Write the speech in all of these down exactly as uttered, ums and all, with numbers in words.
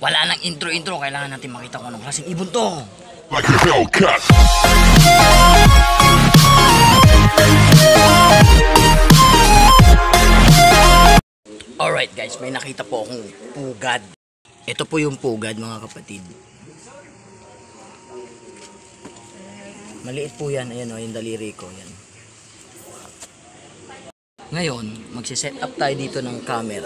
Wala nang intro-intro, kailangan natin makita kung anong klaseng ibon to. Like a Hellcat. Alright guys, may nakita po akong pugad. Ito po yung pugad mga kapatid. Maliit po yan, ayan o, yung daliri ko. Yan. Ngayon, magsiset up tayo dito ng camera.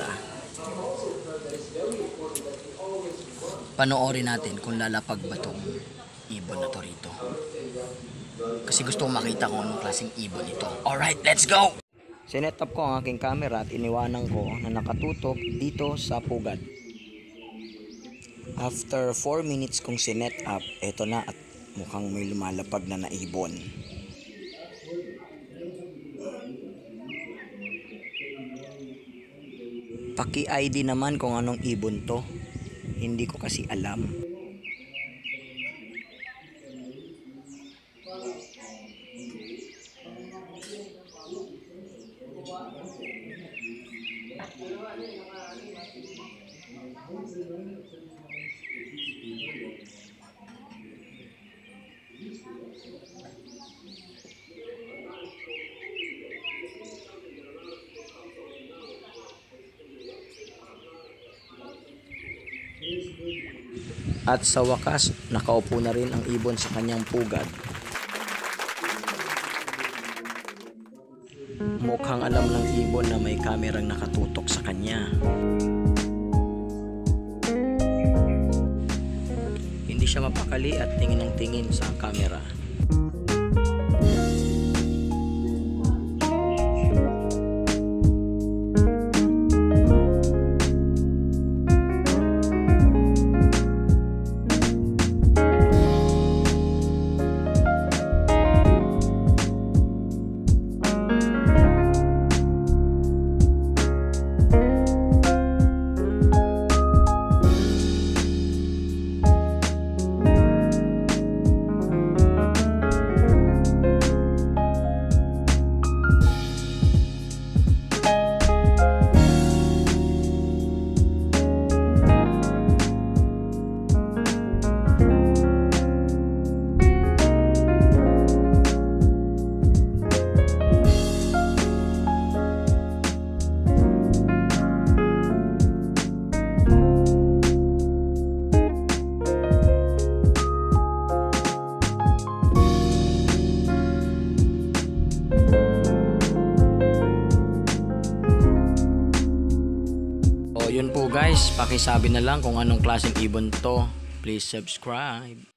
Panoorin natin kung lalapag ba tong ibon na to rito. Kasi gusto ko makita kung anong klaseng ibon ito. Alright, let's go! Sinet up ko ang aking camera at iniwanan ko na nakatutok dito sa pugad. After four minutes kong sinet up, eto na at mukhang may lumalapag na na ibon. Paki-I D naman kung anong ibon to. Hindi ko kasi alam. At sa wakas, nakaupo na rin ang ibon sa kanyang pugad. Mukhang alam ng ibon na may kamerang nakatutok sa kanya. Hindi siya mapakali at tingin ng tingin sa kamera. Yun po guys, pakisabi na lang kung anong klaseng ibon to. Please subscribe.